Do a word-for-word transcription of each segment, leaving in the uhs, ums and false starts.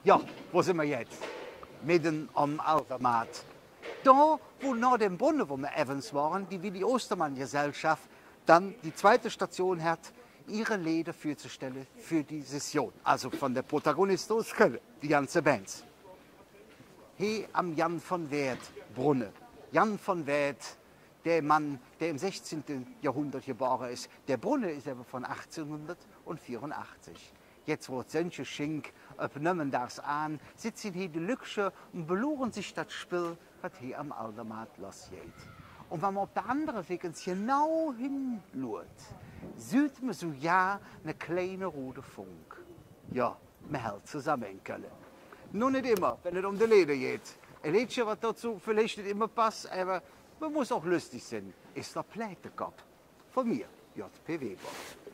Ja, wo sind wir jetzt? Mitten am Aldermatt. Da, wo nach dem Brunnen, wo wir Evans waren, die Willi Ostermann Gesellschaft dann die zweite Station hat, ihre Lieder vorzustellen für die Session. Also von der Protagonist aus Köln, die ganze Band. Hier am Jan von Werth Brunnen. Jan von Werth, der Mann, der im sechzehnten Jahrhundert geboren ist. Der Brunnen ist aber von achtzehnhundertvierundachtzig. Jetzt wird solche Schink, ob nehmen das an, sitzen hier die Lüksche und beluren sich das Spiel, was hier am Aldermatt losgeht. Und wenn man auf der anderen Seite genau hinschaut, sieht man so ja eine kleine rote Funk. Ja, man hält zusammen in Köln. Nur nicht immer, wenn es um die Leder geht. Ein Liedchen, was dazu vielleicht nicht immer passt, aber man muss auch lustig sein, ist der Plätekopf. Von mir, J P Weber.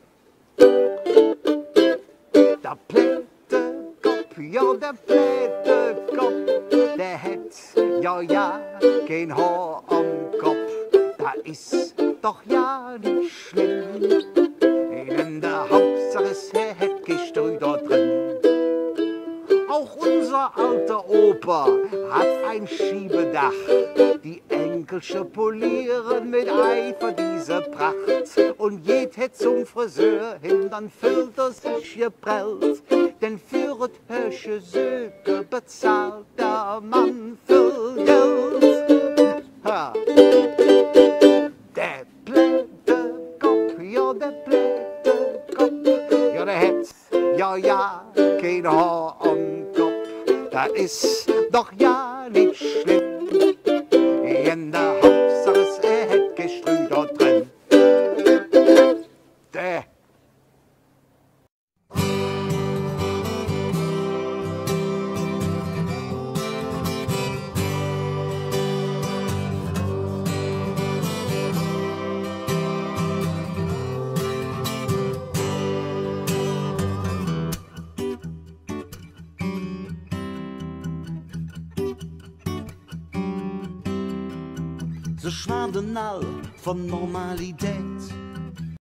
Der Plätekopf, ja der Plätekopf, der hat ja ja kein Haar am Kopf. Da ist doch ja nicht schlimm, in der Hauptsache ist, er hat Gestreu da drin. Auch unser alter Opa hat ein Schiebedach. Die Enkelsche polieren mit Eifer diese Pracht. Und jed het zum Friseur hin, dann fühlt er sich geprellt. Denn für et hösche Söke bezahlt der Mann viel Geld. Ha. Der Plätekopf, ja der Plätekopf, ja der het, ja ja, kein Haar am Kopf. Das ist doch ja nicht schlimm. In der Hauptsache ist, er hat Gestreu dort drin. Der. Ze schwaanden al van normaliteit.